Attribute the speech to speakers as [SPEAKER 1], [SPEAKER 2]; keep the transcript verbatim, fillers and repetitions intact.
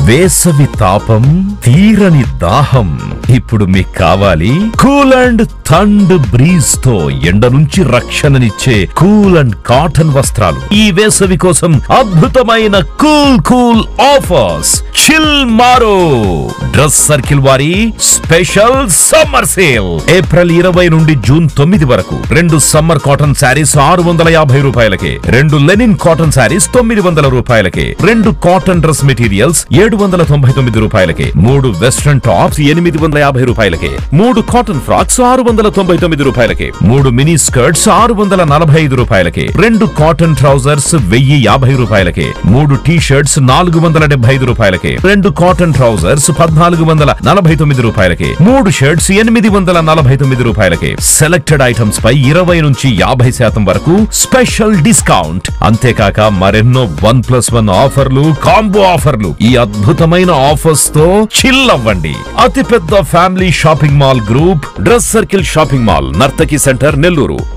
[SPEAKER 1] వేసవి తాపం తీరని దాహం ఇప్పుడు మీకు కావాలి కూల్ అండ్ థండ్ బ్రీజ్ తో ఎండ నుంచి రక్షణనిచ్చే కూల్ అండ్ కాటన్ వస్త్రాలు. ఈ వేసవి కోసం అద్భుతమైన కూల్ కూల్ ఆఫర్స్. చిల్ మారో డ్రెస్ సర్కిల్ వారి స్పెషల్ సమ్మర్ సేల్ ఏప్రిల్ ఇరవై నుండి జూన్ తొమ్మిది వరకు. రెండు సమ్మర్ కాటన్ శారీస్ ఆరు వందల యాభై రూపాయలకే, రెండు లెనిన్ కాటన్ శారీస్ తొమ్మిది వందల రూపాయలకే, రెండు కాటన్ డ్రెస్ మెటీరియల్స్ ఏడు వందల తొంభై తొమ్మిది రూపాయలకే, మూడు వెస్ట్రన్ టాప్స్ ఎనిమిది వందల యాభై రూపాయలకే, మూడు కాటన్ ఫ్రాక్స్ ఆరు వందల తొంభై తొమ్మిది రూపాయలకే, మూడు మినీ స్కర్ట్స్ ఆరు వందల నలభై ఐదు రూపాయలకే, రెండు కాటన్ ట్రౌజర్స్ వెయ్యి యాభై రూపాయలకే, మూడు టీ షర్ట్స్ నాలుగు వందల డెబ్బై ఐదు రూపాయలకే, రెండు కాటన్ ట్రౌజర్స్ పద్నాలుగు వందల నలభై తొమ్మిది రూపాయలకే, మూడు షర్ట్స్ ఎనిమిది వందల నలభై తొమ్మిది రూపాయలకే. సెలెక్టెడ్ ఐటమ్స్ పై ఇరవై నుంచి యాభై శాతం వరకు స్పెషల్ డిస్కౌంట్. అంతేకాక మరెన్నో వన్ ప్లస్ వన్ ఆఫర్లు, కాంబో ఆఫర్లు. ఈ అద్భుతమైన ఆఫర్స్ తో చిల్ అవ్వండి. అతిపెద్ద family shopping mall group dress circle shopping mall, Nartaki center, Nellore.